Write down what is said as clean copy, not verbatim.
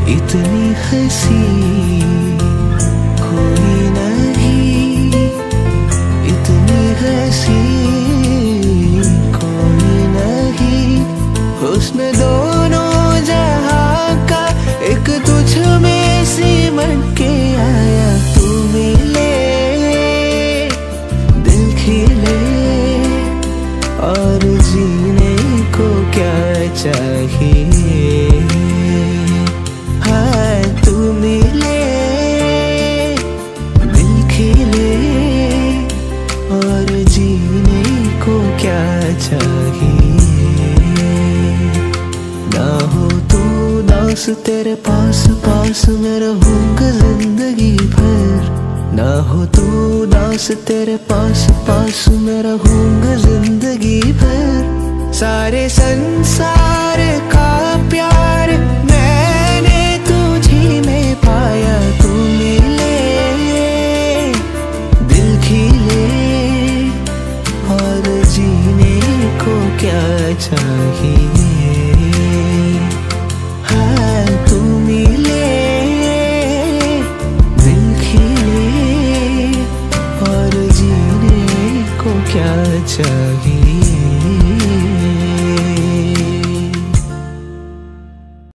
इतनी हंसी कोई नहीं, इतनी हंसी कोई नहीं। हुस्न दोनों जहां का एक तुझ में सिमट के आया। तू मिले दिल खिले और जीने को क्या चाहिए। हाँ तू मिले दिल खिले और जीने को क्या चाहिए। ना हो तू उदास तेरे पास पास मैं रहूंगा जिंदगी भर। ना हो तू उदास तेरे पास पास मैं रहूंगा जिंदगी भर। सारे संसार का प्यार मैंने तुझी में पाया। तू मिले दिल खिले और जीने को क्या चाहिए। हाँ तू मिले दिल खिले और जीने को क्या चाहिए।